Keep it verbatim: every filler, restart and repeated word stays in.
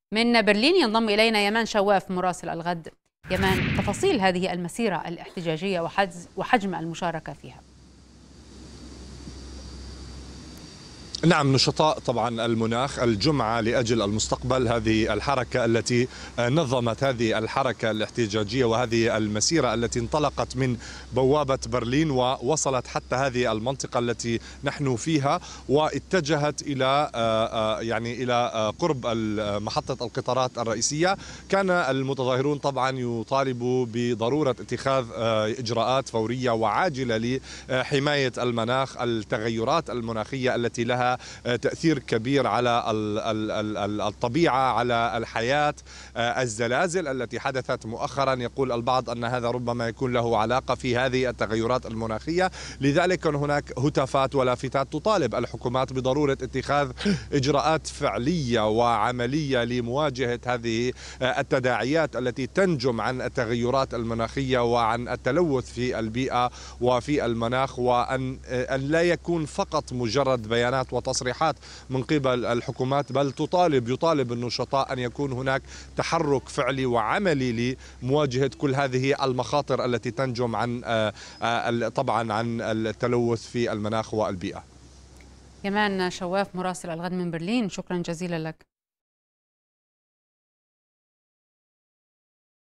من برلين ينضم إلينا يمان شواف مراسل الغد. يمان، تفاصيل هذه المسيرة الاحتجاجية وحجم المشاركة فيها. نعم، نشطاء طبعا المناخ الجمعة لأجل المستقبل، هذه الحركة التي نظمت هذه الحركة الاحتجاجية وهذه المسيرة التي انطلقت من بوابة برلين ووصلت حتى هذه المنطقة التي نحن فيها، واتجهت إلى يعني إلى قرب محطة القطارات الرئيسية. كان المتظاهرون طبعا يطالبوا بضرورة اتخاذ إجراءات فورية وعاجلة لحماية المناخ، التغيرات المناخية التي لها تأثير كبير على الطبيعة، على الحياة، الزلازل التي حدثت مؤخرا. يقول البعض أن هذا ربما يكون له علاقة في هذه التغيرات المناخية، لذلك هناك هتافات ولافتات تطالب الحكومات بضرورة اتخاذ إجراءات فعلية وعملية لمواجهة هذه التداعيات التي تنجم عن التغيرات المناخية وعن التلوث في البيئة وفي المناخ، وأن لا يكون فقط مجرد بيانات وتصريحات من قبل الحكومات، بل تطالب يطالب النشطاء أن يكون هناك تحرك فعلي وعملي لمواجهة كل هذه المخاطر التي تنجم عن طبعا عن التلوث في المناخ والبيئة. يمان شواف مراسل الغد من برلين، شكرا جزيلا لك.